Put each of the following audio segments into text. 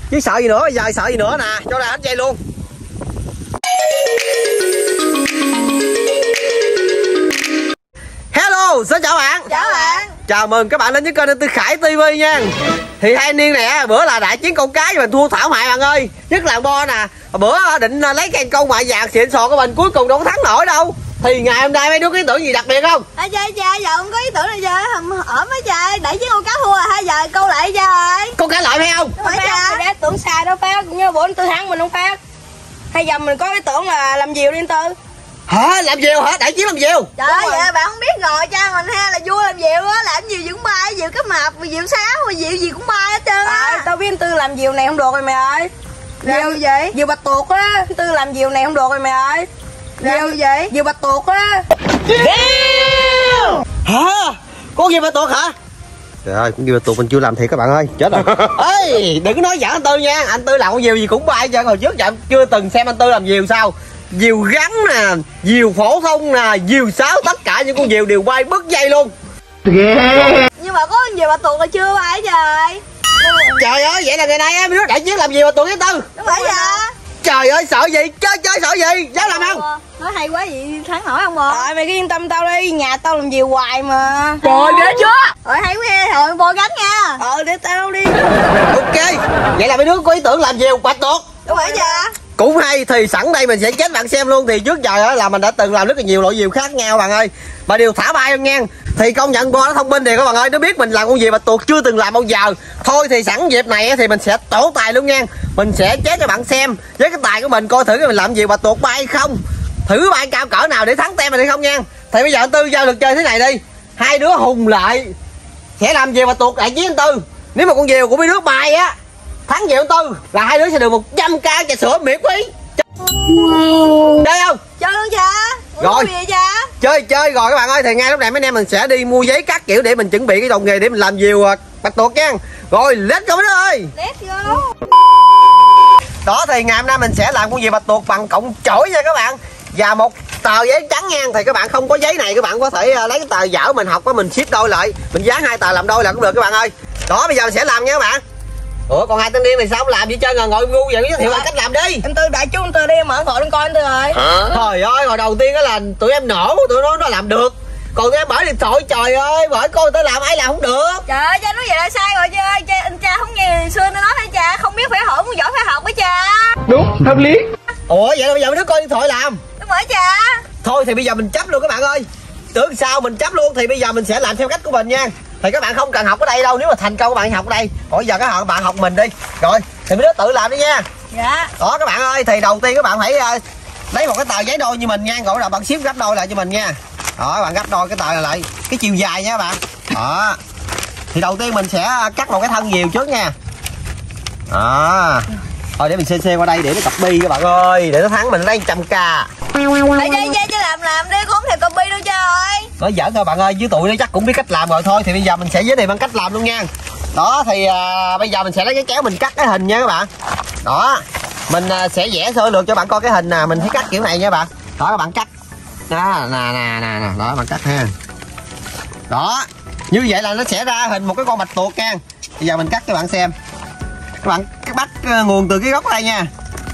Chứ sợ gì nữa, bây giờ sợ gì nữa nè, cho ra hết dây luôn. Hello, xin chào bạn. Chào bạn. Chào mừng các bạn đến với kênh Tư Khải TV nha. Thì hai niên này bữa là đại chiến con cái mình thua thảm hại bạn ơi. Nhất là Bo nè, bữa định lấy cây câu mại vàng xịn sò của mình cuối cùng đâu có thắng nổi đâu. Thì ngày hôm nay mấy đứa có ý tưởng gì đặc biệt không? Cha giờ không có ý tưởng này chơi ở mấy trời đẩy chiến con cá thua rồi, giờ câu lại cha ơi. Con cá loại phải không? Đúng rồi cha. Để tưởng sai đó phát, như bữa anh Tư thắng mình không phát. Hay giờ mình có ý tưởng là làm diều đi anh Tư. Hả? Làm diều hả? Đại chiến làm diều? Trời ơi, vậy bạn không biết rồi, cha mình ha là vua làm diều á, làm diều gì cũng bay, diều cá mập, diều sáo, diều gì cũng bay hết trơn á. Tao biết anh Tư làm diều này không được rồi mày ơi. Diều gì vậy? Diều bạch tuộc á, anh Tư làm diều này không được rồi mày ơi. Diều gì vậy? Diều bạch tuộc á. Hả? Con gì mà tuột hả? Trời ơi, con gì mà tuột mình chưa làm thiệt các bạn ơi, chết rồi. Ê, đừng có nói giỡn anh Tư nha, anh Tư làm con diều gì cũng bay chứ. Hồi trước giờ chưa từng xem anh Tư làm diều sao. Diều gắn nè, diều phổ thông nè, diều sáo, tất cả những con diều đều bay bứt dây luôn. Nhưng mà có diều bạch tuộc là chưa bay trời. Trời ơi, vậy là ngày nay em đứa đại chiến làm gì mà tuột với Tư? Đúng vậy dạ. Trời ơi, sợ gì? Chơi sợ gì? Dám làm không? Nói hay quá vậy, thắng nổi không Bo? Mày cứ yên tâm tao đi, nhà tao làm diều hoài mà. Trời ghê chưa? Rồi hay quá nghe, rồi Bo gánh nha. Để tao đi. Ok, vậy là mấy đứa có ý tưởng làm diều bạch tuộc. Đúng vậy dạ. Cũng hay, thì sẵn đây mình sẽ chết bạn xem luôn. Thì trước giờ là mình đã từng làm rất là nhiều loại diều khác nhau bạn ơi, mà đều thả bay không nha. Thì công nhận Bo nó thông minh thì các bạn ơi, nó biết mình làm con diều bạch tuộc chưa từng làm bao giờ. Thôi thì sẵn dịp này thì mình sẽ tổ tài luôn nha. Mình sẽ chết cho bạn xem với cái tài của mình, coi thử mình làm diều bạch tuộc bay hay không, thử bay cao cỡ nào để thắng tem mình hay không nha. Thì bây giờ anh Tư giao được chơi thế này đi, hai đứa hùng lại sẽ làm diều bạch tuộc đại chiến anh Tư. Nếu mà con diều của mấy đứa bay á thắng diều anh Tư là hai đứa sẽ được 100k trà sữa miễn phí. Chơi không? Chơi luôn cha. Rồi gì vậy cha? chơi rồi các bạn ơi. Thì ngay lúc này mấy anh em mình sẽ đi mua giấy các kiểu để mình chuẩn bị cái đồ nghề để mình làm diều bạch tuộc nha. Rồi let's go mấy đứa ơi. Let's go. Đó, thì ngày hôm nay mình sẽ làm con diều bạch tuộc bằng cọng chổi nha các bạn, và một tờ giấy trắng nha. Thì các bạn không có giấy này các bạn có thể lấy cái tờ dở mình học á, mình ship đôi lại, mình dán hai tờ làm đôi là cũng được các bạn ơi. Đó, bây giờ mình sẽ làm nha các bạn. Ủa còn hai thanh niên này sao không làm gì chơi ngồi ngu vậy? Giới thiệu bạn cách làm đi. Anh Tư đại chú anh Tư đi mở gọi lên coi anh Tư rồi. Trời ơi, hồi đầu tiên á là tụi em nổ, tụi nó làm được. Còn tụi em mở điện thoại, trời ơi, bởi cô tới làm ai làm không được. Trời ơi, cha nói vậy là sai rồi cha. Anh cha không nghe xưa nó nói hả cha, không biết phải hỏi muốn giỏi phải học với cha. Đúng, hợp lý. Ủa vậy là bây giờ mấy đứa coi điện thoại làm. Đúng rồi cha. Thôi thì bây giờ mình chấp luôn các bạn ơi. Tưởng sao mình chấp luôn. Thì bây giờ mình sẽ làm theo cách của mình nha. Thì các bạn không cần học ở đây đâu, nếu mà thành công các bạn học ở đây. Còn giờ các bạn học mình đi. Rồi thì mấy đứa tự làm đi nha. Dạ. Đó các bạn ơi, thì đầu tiên các bạn phải lấy một cái tờ giấy đôi như mình nha. Rồi là bạn ship gấp đôi lại cho mình nha. Đó, các bạn gấp đôi cái tờ này lại cái chiều dài nha các bạn. Đó. Thì đầu tiên mình sẽ cắt một cái thân diều trước nha. Đó. Thôi để mình xe qua đây để nó copy các bạn ơi, để nó thắng mình lấy 100k. Cha làm đi, con không thèm copy đâu cha ơi. Nói giỡn thôi bạn ơi, với tụi nó chắc cũng biết cách làm rồi. Thôi thì bây giờ mình sẽ giới thiệu bằng cách làm luôn nha. Đó thì bây giờ mình sẽ lấy cái kéo mình cắt cái hình nha các bạn. Đó, mình sẽ vẽ sơ lược cho bạn coi cái hình nè, mình phải cắt kiểu này nha bạn. Đó các bạn cắt. Đó, nè, đó bạn cắt ha. Đó, như vậy là nó sẽ ra hình một cái con bạch tuộc nha. Bây giờ mình cắt cho bạn xem. Các bạn bắt nguồn từ cái góc đây nha.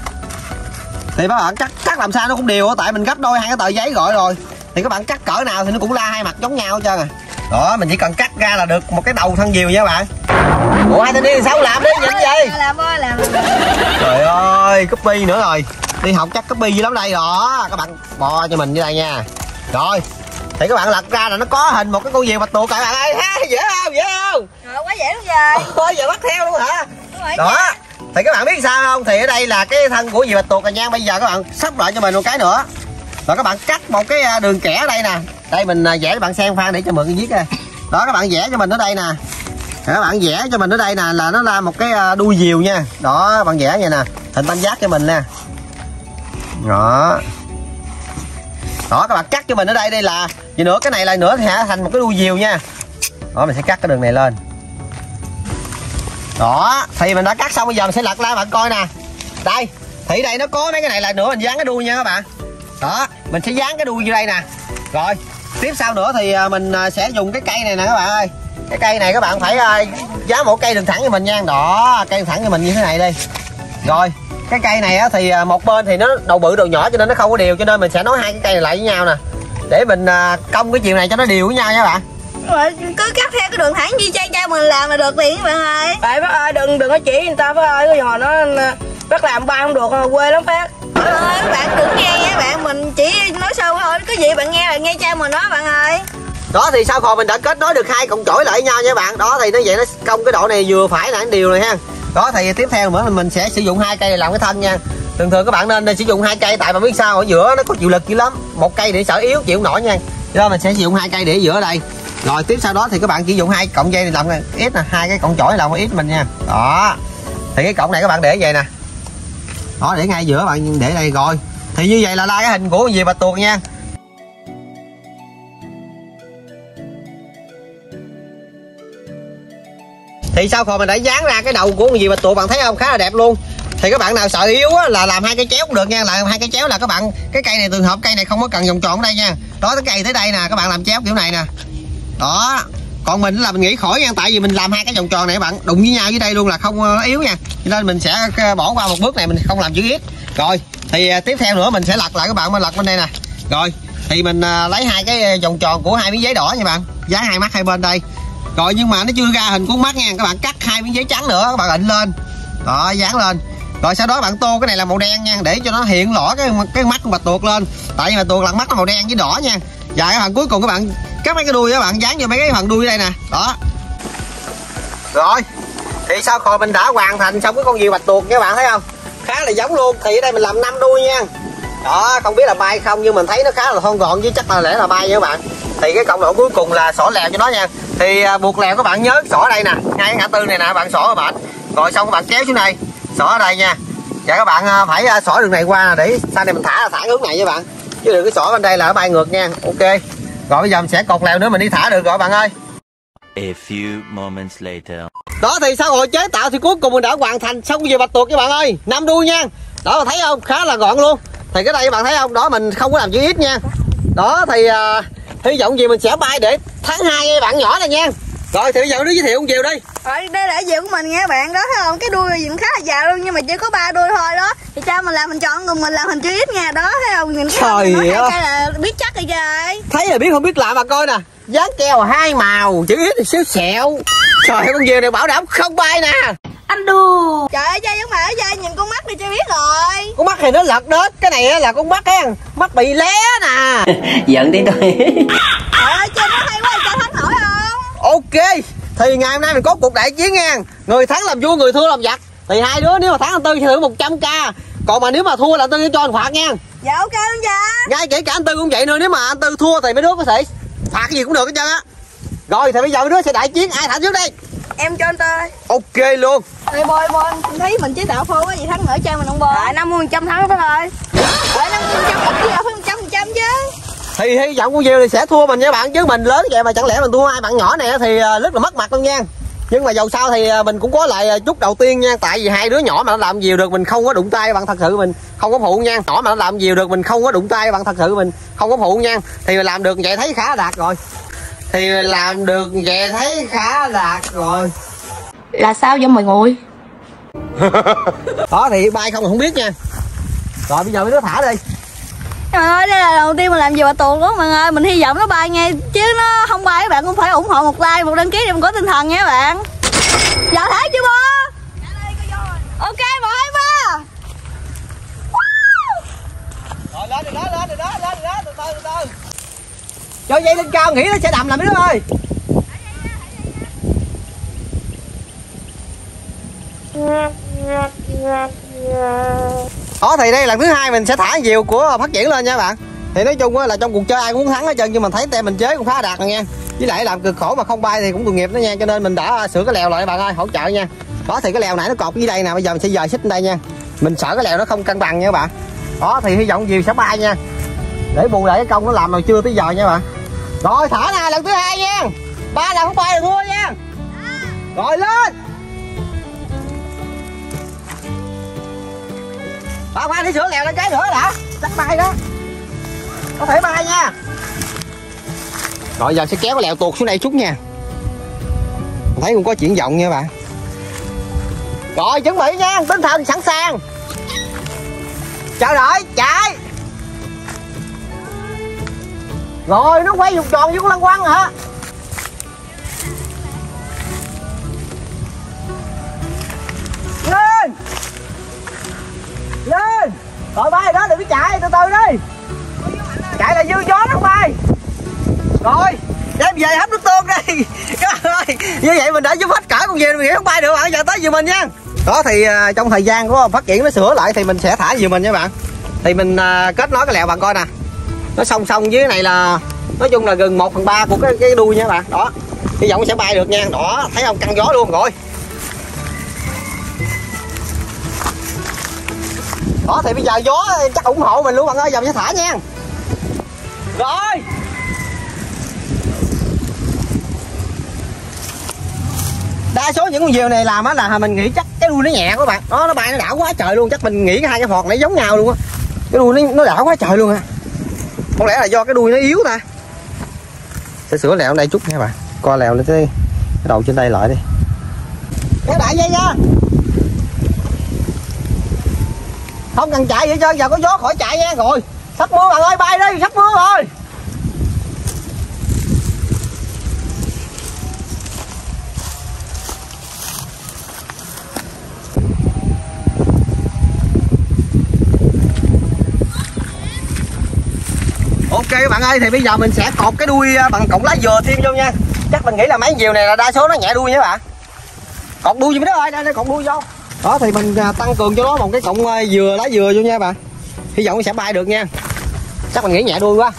Thì các bạn cắt làm sao nó cũng đều, tại mình gấp đôi hai cái tờ giấy rồi. Thì các bạn cắt cỡ nào thì nó cũng la hai mặt giống nhau hết trơn à. Đó, mình chỉ cần cắt ra là được một cái đầu thân diều nha các bạn. Ủa hai thanh niên sao làm đi nhìn gì? Làm ơi làm. Trời ơi, copy nữa rồi. Đi học chắc copy dữ lắm đây. Đó, các bạn bò cho mình như đây nha. Rồi, thì các bạn lật ra là nó có hình một cái con diều bạch tuộc các bạn ơi. Ha, dễ không? Rồi quá dễ luôn rồi. Ôi giờ bắt theo luôn hả? Đúng rồi. Đó. Thì các bạn biết sao không? Thì ở đây là cái thân của diều bạch tuộc rồi nha. Bây giờ các bạn sắp lại cho mình một cái nữa. Rồi các bạn cắt một cái đường kẻ ở đây nè. Đây mình vẽ cho bạn xem Phan để cho mượn cái viết đây. Đó các bạn vẽ cho mình ở đây nè. Các bạn vẽ cho mình ở đây nè là nó ra một cái đuôi diều nha. Đó bạn vẽ vậy nè, hình tam giác cho mình nè. Đó. Đó các bạn cắt cho mình ở đây đây là gì nữa, cái này là nữa thì thành một cái đuôi diều nha. Đó mình sẽ cắt cái đường này lên. Đó, thì mình đã cắt xong, bây giờ mình sẽ lật ra bạn coi nè. Đây, thì đây nó có mấy cái này là nữa mình dán cái đuôi nha các bạn. Đó, mình sẽ dán cái đuôi như đây nè. Rồi, tiếp sau nữa thì mình sẽ dùng cái cây này nè các bạn ơi. Cái cây này các bạn phải giá một cây đường thẳng cho mình nha. Đó, cây đường thẳng cho mình như thế này đi. Rồi cái cây này á, thì một bên thì nó đầu bự đầu nhỏ cho nên nó không có đều, cho nên mình sẽ nối hai cái cây này lại với nhau nè, để mình cong cái chiều này cho nó đều với nhau nha bạn. Rồi cứ cắt theo cái đường thẳng như cha mình làm là được liền các bạn ơi. Tại bác ơi đừng có chỉ người ta bác ơi, cái hồi nó bác làm ba không được quê lắm bác. Ơi các bạn đừng nghe nha bạn, mình chỉ nói sâu thôi, cái gì bạn nghe là nghe cha mình nói bạn ơi. Đó thì sau khi mình đã kết nối được hai cọng chổi lại với nhau nha bạn. Đó thì nó vậy nó cong cái độ này vừa phải là nó đều rồi ha. Đó thì tiếp theo nữa mình sẽ sử dụng hai cây để làm cái thân nha. Thường các bạn nên sử dụng hai cây, tại mà biết sao ở giữa nó có chịu lực dữ lắm. Một cây để sợ yếu chịu không nổi nha. Cho nên mình sẽ sử dụng hai cây để ở giữa đây. Rồi tiếp sau đó thì các bạn chỉ dùng hai cọng dây để làm ít nè, hai cái cọng chổi làm ít mình nha. Đó. Thì cái cọng này các bạn để vậy nè. Đó, để ngay giữa bạn để đây rồi. Thì như vậy là la cái hình của con gì bạch tuộc nha. Thì sau khi mình đã dán ra cái đầu của con gì bạch tuộc, bạn thấy không, khá là đẹp luôn. Thì các bạn nào sợ yếu á, là làm hai cái chéo cũng được nha. Làm hai cái chéo là các bạn, cái cây này trường hợp cây này không có cần vòng tròn ở đây nha. Đó, cái cây tới đây nè, các bạn làm chéo kiểu này nè. Đó. Còn mình là mình nghĩ khỏi nha, tại vì mình làm hai cái vòng tròn này các bạn đụng với nhau dưới đây luôn là không yếu nha. Cho nên mình sẽ bỏ qua một bước này, mình không làm chữ ít. Rồi, thì tiếp theo nữa mình sẽ lật lại các bạn, mình lật bên đây nè. Rồi, thì mình lấy hai cái vòng tròn của hai miếng giấy đỏ nha bạn, dán hai mắt hai bên đây. Rồi nhưng mà nó chưa ra hình của mắt nha, các bạn cắt hai miếng giấy trắng nữa, các bạn ịnh lên. Đó, dán lên. Rồi sau đó bạn tô cái này là màu đen nha, để cho nó hiện rõ cái mắt của bạch tuộc lên. Tại vì bạch tuộc là mắt nó màu đen với đỏ nha. Và các bạn cuối cùng các bạn cắt mấy cái đuôi, các bạn dán vô mấy cái phần đuôi đây nè. Đó. Rồi. Thì sau khi mình đã hoàn thành xong cái con diều bạch tuộc các bạn thấy không? Khá là giống luôn. Thì ở đây mình làm 5 đuôi nha. Đó, không biết là bay không nhưng mình thấy nó khá là thon gọn, với chắc là lẽ là bay nha các bạn. Thì cái cộng độ cuối cùng là xỏ lèo cho nó nha. Thì buộc lèo các bạn nhớ xỏ ở đây nè, ngay cái ngã tư này nè, bạn xỏ các bạn. Rồi xong các bạn kéo xuống đây, xỏ ở đây nha. Và các bạn phải xỏ đường này qua để sau này mình thả hướng này với bạn. Chứ đừng cái xỏ bên đây là nó bay ngược nha. Ok. Rồi bây giờ mình sẽ cột lèo nữa mình đi thả được rồi bạn ơi. A few moments later. Đó thì sau hồi chế tạo thì cuối cùng mình đã hoàn thành xong cái diều bạch tuộc các bạn ơi, 5 đuôi nha. Đó mà thấy không, khá là gọn luôn. Thì cái đây các bạn thấy không, đó mình không có làm chữ ít nha. Đó thì hy vọng gì mình sẽ bay để tháng 2 bạn nhỏ này nha. Rồi thì bây giờ nó giới thiệu con diều đi. Rồi đây là diều của mình nha bạn, đó thấy không, cái đuôi gì khá là dài luôn nhưng mà chỉ có 3 đuôi thôi đó. Thì cha mình làm mình chọn người mình làm hình chữ ít nha, đó thấy không, nhìn cái nói hai là biết chắc rồi trời. Thấy là biết không biết làm mà coi nè, dán keo hai màu, chữ ít thì xéo xẹo. Trời ơi, con diều này bảo đảm không bay nè. Anh đùa. Trời ơi, cha giống mày cha, nhìn con mắt đi cho biết rồi. Con mắt thì nó lật đết, cái này là con mắt hen, mắt bị lé nè. Giận tí tôi. Trời ơi, cha nó hay quá, cha thắng nổi không? Ok, thì ngày hôm nay mình có cuộc đại chiến nha. Người thắng làm vua, người thua làm giặc. Thì hai đứa nếu mà thắng anh Tư sẽ thưởng 100k. Còn mà nếu mà thua là anh Tư sẽ cho anh phạt nha. Dạ ok luôn cha. Ngay kể cả anh Tư cũng vậy nữa, nếu mà anh Tư thua thì mấy đứa có thể phạt cái gì cũng được hết trơn á. Rồi thì bây giờ mấy đứa sẽ đại chiến, ai thắng trước đây? Em cho anh Tư. Ok luôn. Ê bôi, em thấy mình chế tạo phô quá gì thắng nữa cha mình không bôi. Tại 50% thắng đó thôi. Tại 50% chứ đâu phải 100% chứ. Thì hy vọng con diều thì sẽ thua mình nha bạn, chứ mình lớn vậy mà chẳng lẽ mình thua hai bạn nhỏ này thì rất là mất mặt luôn nha. Nhưng mà dầu sao thì mình cũng có lại chút đầu tiên nha, tại vì hai đứa nhỏ mà nó làm diều được mình không có đụng tay bạn, thật sự mình không có phụ nha. Nhỏ mà nó làm diều được mình không có đụng tay bạn, thật sự mình không có phụ nha. Thì làm được vậy thấy khá đạt rồi. Thì làm được vậy thấy khá đạt rồi. Là sao vậy mọi người? Đó thì bay không biết nha. Rồi bây giờ mấy đứa thả đi. Trời ơi, đây là lần đầu tiên mình làm gì bạch tuộc đó mọi người. Mình hy vọng nó bay nghe, chứ nó không bay các bạn cũng phải ủng hộ một like, một đăng ký để mình có tinh thần nha các bạn. Giờ thả chưa bơ? Ok, 1, 2, 3. Rồi lên đó, từ từ. Cho dây lên cao nghĩ nó sẽ đầm là mấy đứa ơi. Đó thì đây là lần thứ 2 mình sẽ thả diều của phát triển lên nha bạn. Thì nói chung là trong cuộc chơi ai cũng muốn thắng hết trơn, nhưng mà thấy tem mình chế cũng khá đạt rồi nha. Với lại làm cực khổ mà không bay thì cũng tội nghiệp đó nha, cho nên mình đã sửa cái lèo lại bạn ơi, hỗ trợ nha. Đó thì cái lèo này nó cột dưới đây nè, bây giờ mình sẽ dời xích đây nha. Mình sợ cái lèo nó không cân bằng nha các bạn. Đó thì hy vọng diều sẽ bay nha, để bù lại cái công nó làm mà chưa tới giờ nha bạn. Rồi thả nè, lần thứ 2 nha. 3 lần không bay là thua nha. Rồi lên. Khoan đi, sửa lèo lên cái nữa đã. Chắc bay đó. Có thể bay nha. Rồi giờ sẽ kéo cái lèo tuột xuống đây chút nha. Thấy cũng có chuyển vọng nha bạn. Rồi chuẩn bị nha, tinh thần sẵn sàng. Chờ đợi, chạy. Rồi nó quay vòng tròn với con lăng quăng hả? Lên. Lên. Rồi bay đó, đừng có chạy, từ từ đi. Chạy là dư gió đó bay. Rồi, đem về hấp nước tương đi. Như vậy mình đã giúp hết cỡ con diều, mình nghĩ không bay được bạn, giờ tới diều mình nha. Đó thì trong thời gian của phát triển nó sửa lại thì mình sẽ thả diều mình nha bạn. Thì mình kết nối cái lèo bạn coi nè. Nó song song với này là nói chung là gần 1/3 của cái đuôi nha bạn. Đó. Hy vọng sẽ bay được nha. Đó, thấy không, căng gió luôn rồi. Đó thì bây giờ gió chắc ủng hộ mình luôn bạn ơi, giờ mình sẽ thả nha. Rồi. Đa số những con diều này làm á là mình nghĩ chắc cái đuôi nó nhẹ các bạn. Đó, nó bay nó đảo quá trời luôn, chắc mình nghĩ hai cái phọt này giống nhau luôn á. Cái đuôi nó đảo quá trời luôn à. Không lẽ là do cái đuôi nó yếu ta. Sẽ sửa lèo đây chút nha bạn. Co lèo lên cái đầu trên đây lại đi. Kéo đại dây nha. Không cần chạy vậy trơn, giờ có gió khỏi chạy nha. Rồi sắp mưa bạn ơi, bay đi, sắp mưa rồi. Ok các bạn ơi, thì bây giờ mình sẽ cột cái đuôi bằng cọng lá dừa thêm vô nha. Chắc mình nghĩ là mấy diều này là đa số nó nhẹ đuôi nha các bạn. Cột đuôi vô đó ơi, đây cột đuôi vô. Đó thì mình tăng cường cho nó một cái cọng dừa, lá dừa vô nha các bạn. Hy vọng nó sẽ bay được nha. Chắc mình nghĩ nhẹ đuôi quá.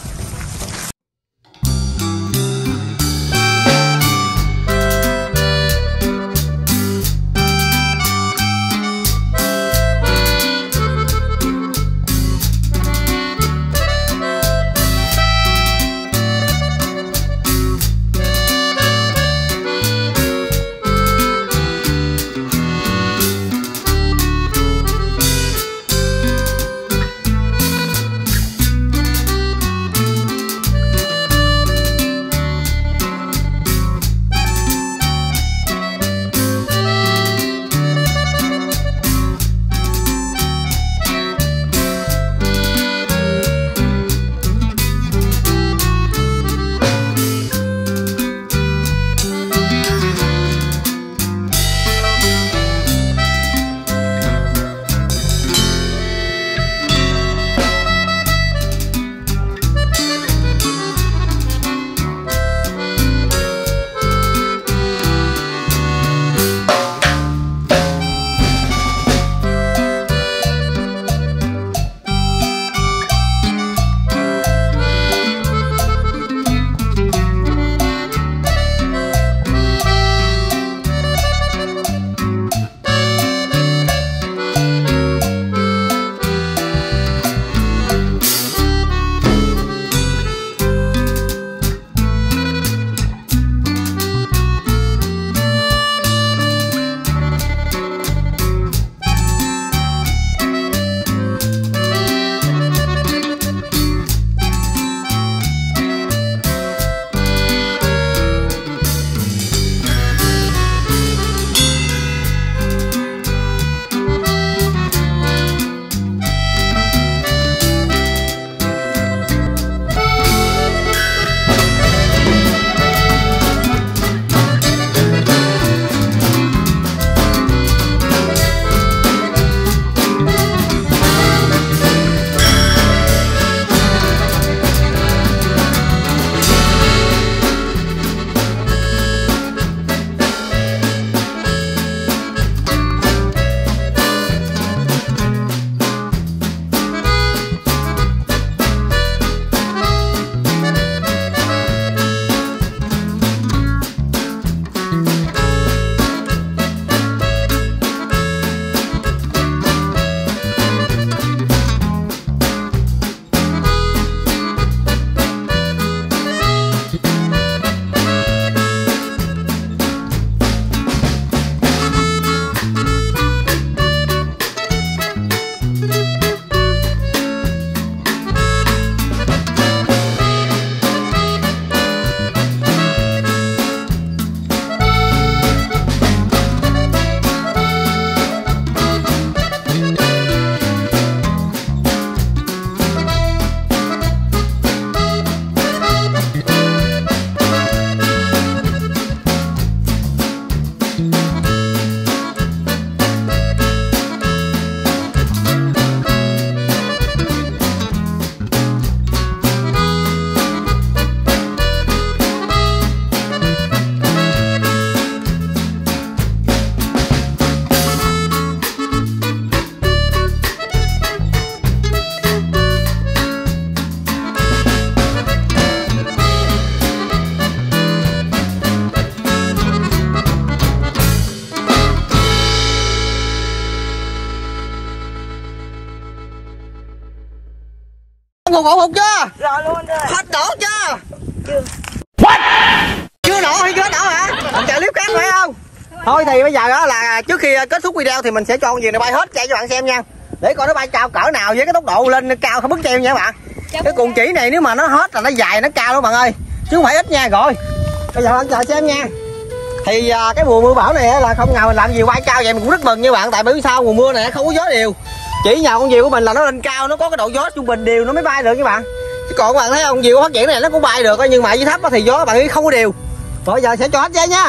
hụt chưa? Rồi luôn anh ơi. Hết nổ chưa? Chưa. Chưa nổ hay chưa nổ hả? Mình chờ clip khác phải không? Thôi thì bây giờ đó là trước khi kết thúc video thì mình sẽ cho con gì này bay hết chạy cho bạn xem nha, để coi nó bay cao cỡ nào với cái tốc độ lên cao không bứt treo nha các bạn. Cái cuồng chỉ này nếu mà nó hết là nó dài nó cao đó bạn ơi, chứ không phải ít nha. Rồi bây giờ anh chờ xem nha. Thì cái mùa mưa bão này là không ngờ mình làm gì bay cao vậy mình cũng rất mừng nha bạn, tại bởi vì sao mùa mưa này không có gió đều, chỉ nhờ con diều của mình là nó lên cao, nó có cái độ gió trung bình đều nó mới bay được các bạn. Chứ còn các bạn thấy không, diều phát triển này nó cũng bay được nhưng mà dưới thấp thì gió bạn ấy không có đều. Rồi bây giờ sẽ cho hết dây nha.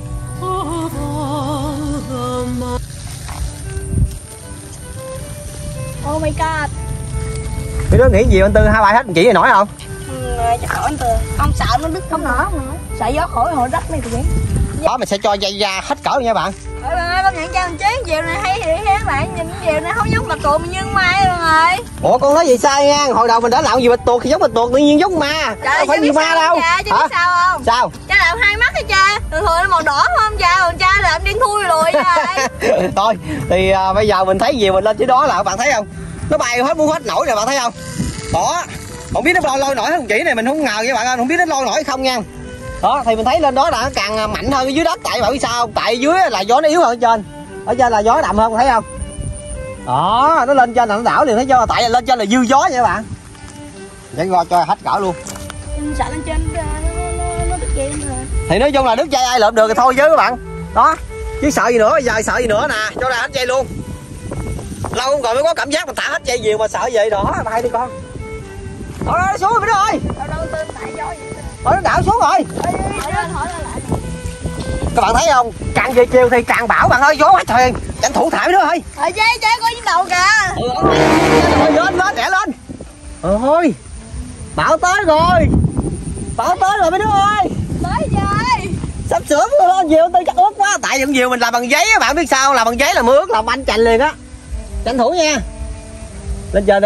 Oh my god. Mấy đứa nghĩ gì anh Tư hai bài hết chỉ này nổi không? Chắc khỏi anh Tư. Không sợ nó đứt Không nổi, không nổi. sợ gió khỏi hồi đất này thì vậy. Đó mình sẽ cho dây ra hết cỡ nha bạn. Ôi bạn ơi, công nhận cho mình chế diều này hay thiệt các bạn, nhìn diều này không giống bạch tuộc mà nhân mai luôn rồi. Ủa con nói gì sai nha, hồi đầu mình đã làm gì bạch tuộc thì giống bạch tuộc tự nhiên giống ma. Đâu phải như ma đâu. Cha, chứ biết sao không? Sao? Cha làm hai mắt hả cha? Thường thường nó màu đỏ không cha, còn cha làm đen thui lùi rồi. Thôi thì bây giờ mình thấy gì mình lên chỉ đó là các bạn thấy không, nó bay hết muốn hết nổi rồi bạn thấy không. Đó không biết nó lôi nổi không chỉ này mình không ngờ các bạn ơi, không biết nó lôi nổi không nha. Đó thì mình thấy lên đó là nó càng mạnh hơn dưới đất, tại bạn biết sao không, tại dưới là gió nó yếu hơn ở trên là gió đậm hơn thấy không. Đó nó lên trên là nó đảo liền thấy chưa, tại lên trên là dư gió nha các bạn. Để cho hết cỡ luôn. Mình sợ lên trên nó đứt dây rồi. Thì nói chung là đứt dây ai lượm được thì thôi chứ các bạn. Đó chứ sợ gì nữa, giờ sợ gì nữa nè, cho ra hết dây luôn. Lâu không rồi mới có cảm giác mình thả hết dây nhiều mà sợ gì đó, bay đi con. Thôi nó xuống rồi mấy đứa ơi. Đâu tên tại gió vậy. Nó đảo xuống rồi. Hỏi lại. Các bạn thấy không, càng về chiều thì càng bão bạn ơi, gió quá trời, tranh thủ thả mấy đứa ơi. Chế coi trên đầu kìa. Lên đẻ lên. Ôi bão tới rồi, bão tới rồi mấy đứa ơi. Tới rồi. Sắp sửa mưa lên nhiều tôi chắc ướt quá, tại những diều mình làm bằng giấy á bạn biết sao, làm bằng giấy là mưa ướt làm anh chành liền á. Tranh thủ nha, lên trên đi.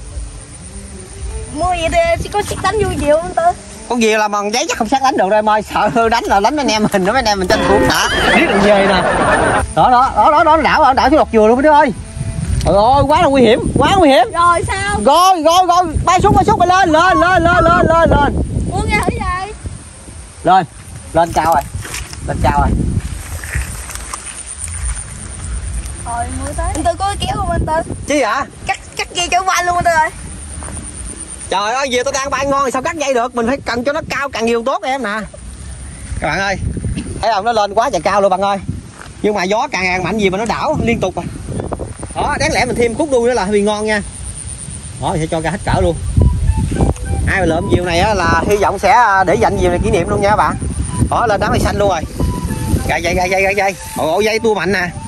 Mua vậy thì có sức đánh vui diều anh Tư. Con diều làm bằng giấy chắc không sát đánh được đâu em ơi, sợ đánh là đánh anh em mình, mấy anh em mình tranh thủ thả biết đường về nè. Đó nó đảo xuống lọt dừa luôn mấy đứa ơi. Trời ơi quá là nguy hiểm, quá nguy hiểm. Rồi sao? Rồi bay xuống bay lên Muốn nghe thử vậy? lên cao rồi, Rồi mưa tới. Anh Tư có cái kéo không anh Tư? chi hả? Cắt dây cho bay luôn anh Tư ơi. Trời ơi diều tôi đang bay ngon sao cắt dây được, mình phải cần cho nó cao càng nhiều tốt em nè. Các bạn ơi thấy không, nó lên quá trời cao luôn bạn ơi, nhưng mà gió càng mạnh gì mà nó đảo liên tục à. Đó đáng lẽ mình thêm khúc đuôi nữa là hơi ngon nha. Đó thì sẽ cho ra hết cỡ luôn. Ai mà lượm diều này á là hy vọng sẽ để dành diều này kỷ niệm luôn nha các bạn. Đó lên đám mây xanh luôn rồi. Gài dây. Ồ dây tua mạnh nè.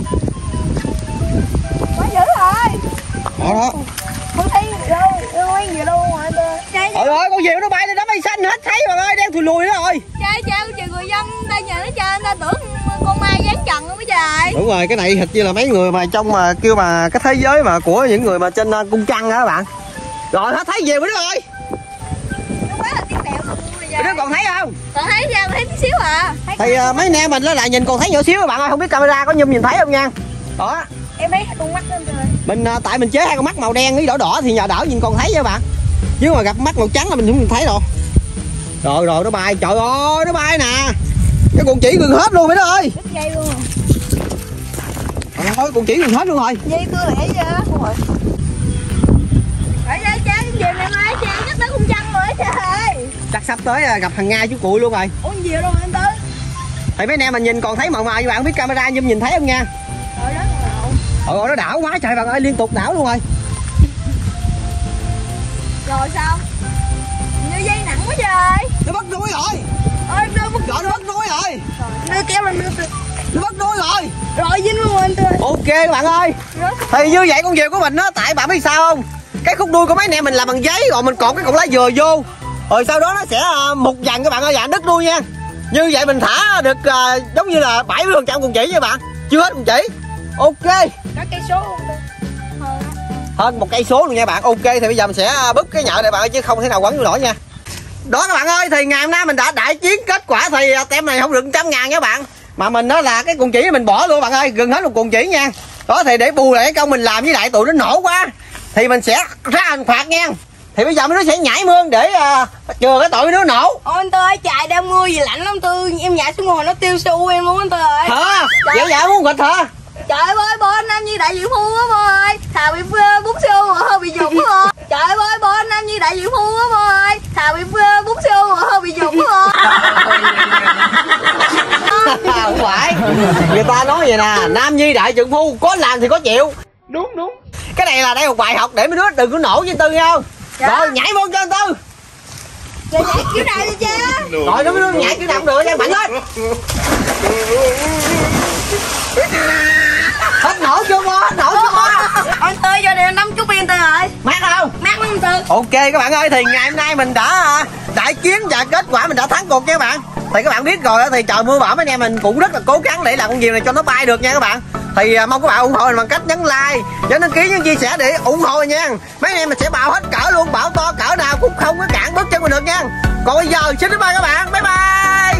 Quá dữ rồi. Đó. Không thấy đâu gì đâu ngoài Tư. Trời Ơi con diều nó bay lên đám mây xanh hết thấy bạn ơi, đang thùi lùi đó rồi. Trời người dân đây nhờ nó chơi, ta tưởng con ma dán trần không bây giờ. Đúng rồi, cái này thật như là mấy người mà trong mà kêu mà cái thế giới mà của những người mà trên cung trăng á các bạn. Rồi hết thấy diều mấy đứa ơi. Nó quá là tiếng mèo. Mấy đứa còn thấy không? Còn thấy ra thấy tí xíu à. Thì mấy anh em mình nó lại nhìn còn thấy nhỏ xíu các bạn ơi, không biết camera có nhum nhìn thấy không nha. Đó. Em thấy con mắt lên rồi. Mình tại mình chế hai con mắt màu đen với đỏ đỏ thì nhờ đỡ nhìn còn thấy nha bạn. Chứ mà gặp mắt màu trắng là mình không nhìn thấy đâu. Rồi nó bay, trời ơi nó bay nè. Cái cuộn chỉ gần hết luôn mấy đứa ơi. Đứt dây luôn. Thôi cuộn chỉ gần hết luôn rồi. Dây cưa lẻ vậy á. Không rồi. Phải ra cha cái gì này mai cha chắc tới cung trăng rồi trời ơi. Chắc sắp tới gặp thằng Nga chú Cụi luôn rồi. Ủa gì đâu anh Tư. Thì mấy anh em mình nhìn còn thấy màu màu như bạn biết camera nhưng nhìn thấy không nha. Rồi đó còn Nó đảo quá trời bạn ơi, liên tục đảo luôn rồi. Rồi sao? Như dây nặng quá trời. Nó mất đuôi rồi. Ôi nó mất Nó mất đuôi rồi. Nó kéo lên nữa. Nó mất đuôi rồi. Rồi dính luôn anh Tư. Ok các bạn ơi. Thì như vậy con diều của mình nó tại bạn biết sao không? Cái khúc đuôi của mấy anh em mình làm bằng giấy, rồi mình cột cái cọng lá dừa vô. Rồi sau đó nó sẽ mục dần các bạn ơi, đứt đuôi nha. Như vậy mình thả được giống như là 70% cuộn chỉ nha bạn. Chưa hết cuộn chỉ. Ok. Có cây số không Tư? Hơn 1 cây số luôn nha bạn. Ok thì bây giờ mình sẽ bứt cái nhợ này bạn ơi, chứ không thể nào quấn vô nổi nha. Đó các bạn ơi, thì ngày hôm nay mình đã đại chiến kết quả thì tem này không được 100.000 nha bạn. Mà mình đó là cái cuộn chỉ mình bỏ luôn bạn ơi, gần hết một cuộn chỉ nha. Đó thì để bù lại cái công mình làm với lại tụi nó nổ quá thì mình sẽ ra hình phạt nha. thì bây giờ mấy đứa sẽ nhảy mương để chừa cái tội mấy đứa nổ. Ôi anh Tư ơi, trời đang mưa gì lạnh lắm Tư, em nhảy xuống ngồi nó tiêu su em luôn anh Tư ơi. Hả? Dạ muốn nghịch hả? Trời ơi bố anh Nam Nhi đại diện phu á bố ơi. Thà bị bún xương mà hơi bị dục á bố. Trời ơi bố anh Nam Nhi đại diện phu á bố ơi. Thà bị bún xương mà hơi bị dục á bố. Không phải. Người ta nói vậy nè, nam nhi đại trượng phu, có làm thì có chịu. Đúng. Cái này là đây một bài học để mấy đứa đừng có nổ với Tư nghe không? Dạ. Rồi nhảy vô cho anh Tư. Rồi nhảy kiểu này đi cha. Rồi nó mấy đứa nhảy kiểu nào cũng được nha, mạnh lên. Hết nổ chưa bố? Nổ chưa bố? Anh Tư cho điều 50 viên Tư ơi. Mát không? Mát lắm anh Tư. Ok các bạn ơi, thì ngày hôm nay mình đã đại chiến và kết quả mình đã thắng cuộc nha các bạn. Thì các bạn biết rồi thì trời mưa bão mấy anh em mình cũng rất là cố gắng để làm con diều này cho nó bay được nha các bạn. Thì mong các bạn ủng hộ mình bằng cách nhấn like, nhấn đăng ký, nhấn chia sẻ để ủng hộ mình nha. Mấy anh em mình sẽ bào hết cỡ luôn, bão to cỡ nào cũng không có cản bước chân mình được nha. Còn bây giờ xin bye các bạn, bye bye.